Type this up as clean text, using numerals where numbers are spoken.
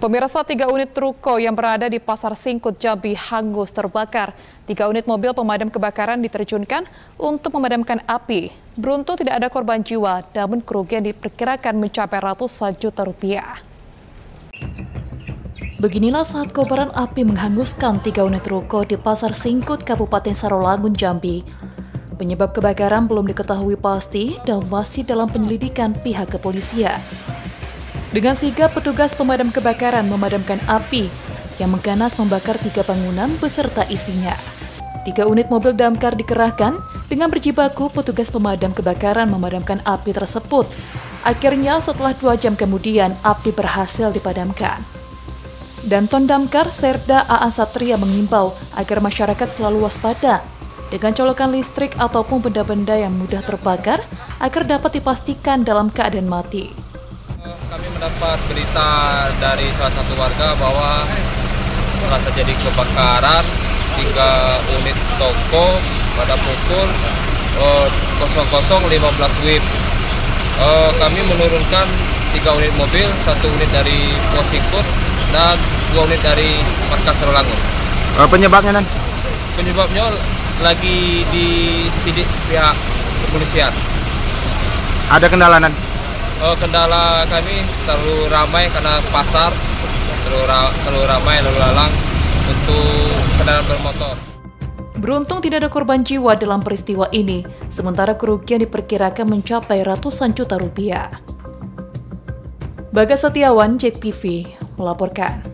Pemirsa, 3 unit ruko yang berada di Pasar Singkut, Jambi hangus terbakar. 3 unit mobil pemadam kebakaran diterjunkan untuk memadamkan api. Beruntung tidak ada korban jiwa, namun kerugian diperkirakan mencapai ratusan juta rupiah. Beginilah saat kobaran api menghanguskan 3 unit ruko di Pasar Singkut, Kabupaten Sarolangun, Jambi. Penyebab kebakaran belum diketahui pasti dan masih dalam penyelidikan pihak kepolisian. Dengan sigap, petugas pemadam kebakaran memadamkan api yang mengganas membakar 3 bangunan beserta isinya. 3 unit mobil damkar dikerahkan. Dengan berjibaku, petugas pemadam kebakaran memadamkan api tersebut. Akhirnya, setelah 2 jam kemudian, api berhasil dipadamkan. Danton Damkar Serda A.A. Satria mengimbau agar masyarakat selalu waspada dengan colokan listrik ataupun benda-benda yang mudah terbakar agar dapat dipastikan dalam keadaan mati. Kami mendapat berita dari salah satu warga bahwa telah terjadi kebakaran 3 unit toko pada pukul 00.15 WIB. Kami menurunkan 3 unit mobil, 1 unit dari Pos Singkut dan 2 unit dari Markas Sarolangun. Penyebabnya, Nan? Penyebabnya lagi disidik pihak kepolisian. Ada kendala, Nan? Kendala kami terlalu ramai karena pasar terlalu ramai lalu lalang untuk kendaraan bermotor. Beruntung tidak ada korban jiwa dalam peristiwa ini, sementara kerugian diperkirakan mencapai ratusan juta rupiah. Bagas Setiawan, JEK TV, melaporkan.